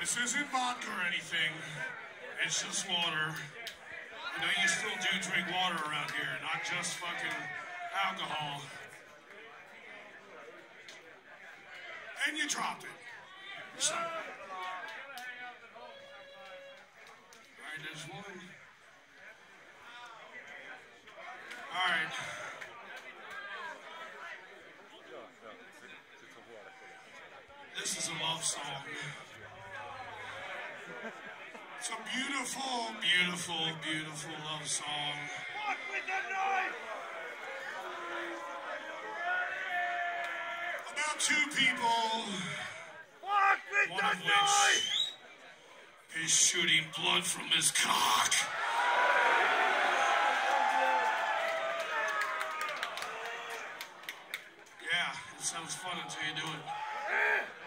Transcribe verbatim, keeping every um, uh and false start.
This isn't vodka or anything. It's just water. You know, you still do drink water around here, not just fucking alcohol. And you dropped it. So. All right, there's one. All right. This is a love song. It's a beautiful, beautiful, beautiful love song. Walk with the knife! About two people, Walk with one the of knife! which is shooting blood from his cock. Yeah, it sounds fun until you do it.